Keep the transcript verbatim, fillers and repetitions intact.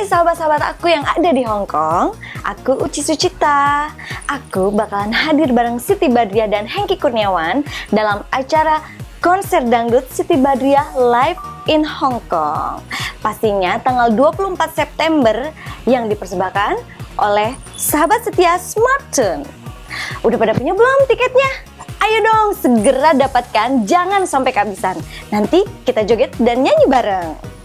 sahabat-sahabat aku yang ada di Hong Kong, aku Uci Sucipta. Aku bakalan hadir bareng Siti Badriah dan Hengky Kurniawan dalam acara konser dangdut Siti Badriah Live in Hong Kong. Pastinya tanggal dua puluh empat September yang dipersembahkan oleh sahabat setia Smartune. Udah pada punya belum tiketnya? Ayo dong segera dapatkan, jangan sampai kehabisan. Nanti kita joget dan nyanyi bareng.